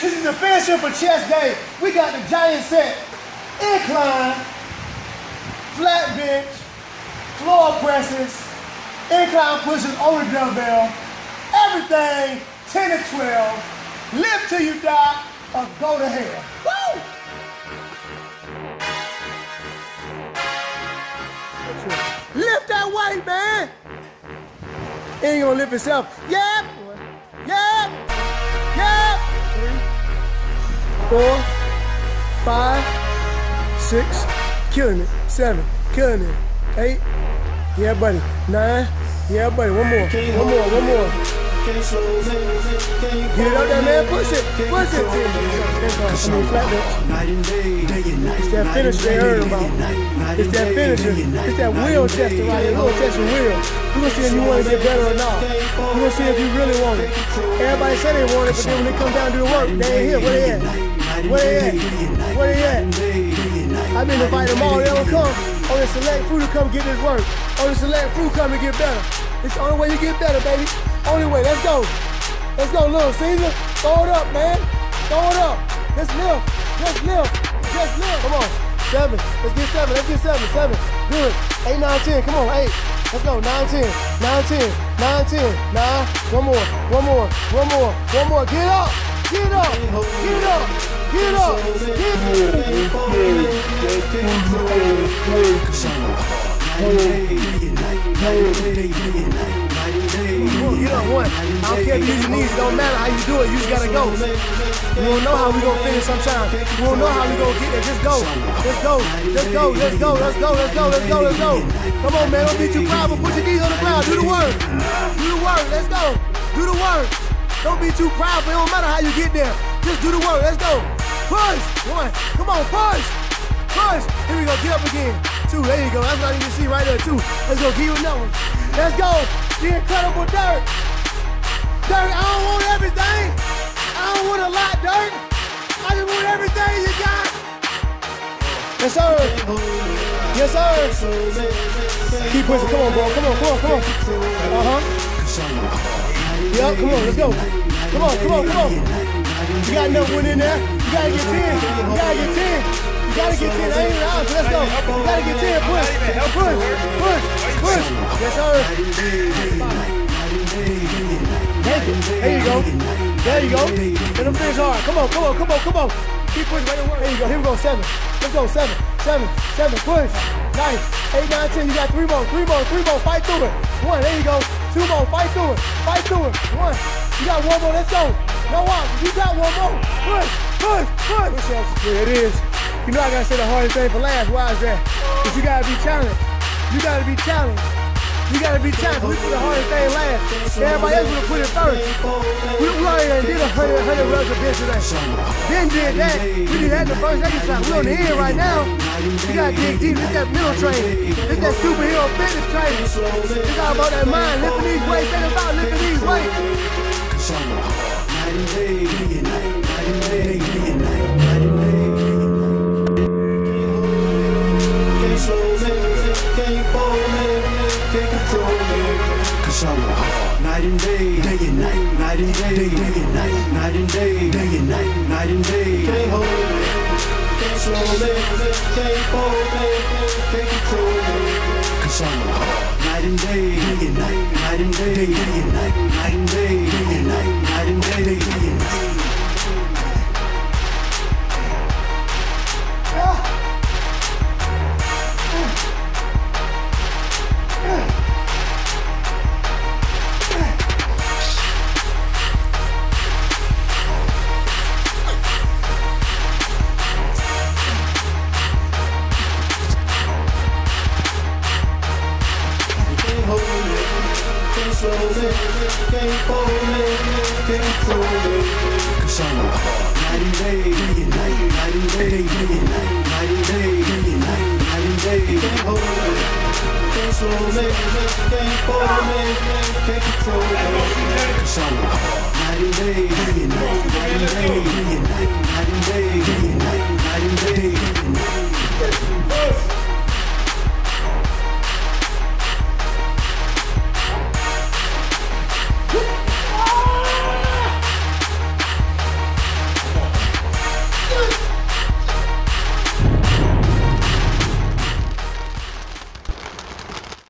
This is the finisher for chest day. We got the giant set, incline, flat bench, floor presses, incline pushes on the dumbbell, everything 10 to 12. Lift till you die or go to hell. Woo! Lift that weight, man. It ain't gonna lift itself. Yep. Yep. Yep. 3, 4, 5, 6, killing it. 7, killing it. 8, yeah, buddy. 9, yeah, buddy. One more. One more. One more. Get it up there, man. Push it. Push it. Flat bench. It's that finisher they heard about. It's that finisher. It's that wheel tester right here. Little tester wheel. We're gonna see if you want to get better or not. We're gonna see if you really want it. Everybody say they want it, but then when they come down to do the work, they ain't here. Where they at? Where they at? Where they at? I've been inviting them all. They don't come. Only select few to come get this work. Only select few come to get better. It's the only way you get better, baby. Only way. Let's go. Let's go, Little Caesar. Throw it up, man. Throw it up. Let's lift. Just lift. Just lift. Come on. 7. Let's get 7. Let's get 7. 7. Good. 8, 9, 10. Come on. 8. Let's go. 9, 10. 9, 10. 9, 10. 9. One more. One more. One more. One more. Get up. Get up. Get up. Get up. Get up, one. I don't care if you use your knees, it don't matter how you do it, you just gotta go. You don't know how we gonna finish sometimes. You don't know how we gonna get there, just go. Let's go, let's go, let's go, let's go, let's go, let's go, let's go. Come on, man, don't be too proud, but put your knees on the ground, do the work. Do the work, let's go. Do the work. Don't be too proud, but it don't matter how you get there. Just do the work, let's go. Push, 1, come on, push. Push, here we go, get up again. 2, there you go, that's what I need to see right there, 2. Let's go, give you another one. Let's go, the incredible Dirt. Dirt, I don't want everything. I don't want a lot, Dirt. I just want everything you got. Yes, sir. Yes, sir. Keep pushing, come on, bro, come on, come on, come on. Yep, come on, let's go. Come on, come on, come on. You got another one in there. You gotta get 10. You gotta get 10. You gotta get 10. I ain't even out. Let's go. You gotta get 10. Push. Push. Push. Push. Yes, sir. Take it. There you go. There you go. Let them finish hard. Come on, come on, come on, come on. Keep pushing. There you go. Here we go. 7. Let's go. 7. 7. 7. Push. Nice. 8, 9, 10. You got 3 more. 3 more. 3 more. Fight through it. 1. There you go. 2 more. Fight through it. Fight through it. 1. You got 1 more. Let's go. No walk. You got 1 more. Push. Push. Push. Push-ups. Yeah, it is. You know I gotta say the hardest thing for last. Why is that? Because you gotta be challenged. You gotta be challenged. You gotta be challenged. We put the hardest thing last. Everybody else would put it first. We already did 100 reps of bench today. Then did that. We did that the first exercise. We're on the end right now. You gotta dig deep. It's that mental training. It's that superhero fitness training. It's all about that mind. Lifting these weights. It's about lifting these weights. Night and day, day and night, night and day, day and night, night and day, day and night, night and day. Can't hold me, can't slow me, can't hold me, can't control me. 'Cause I'm hard. Night and day, day and night, night and day, day and night, night and day, day and night, night and day, day and night. Can't hold me, can't control me. 'Cause I'm hard. Night and day, day and night, night and day, day and night, night and day, day and night, night and day. Can't hold me, can't slow me, can't hold me, can't control me. 'Cause I'm hard. Night and day, day and night, night and day, day and night.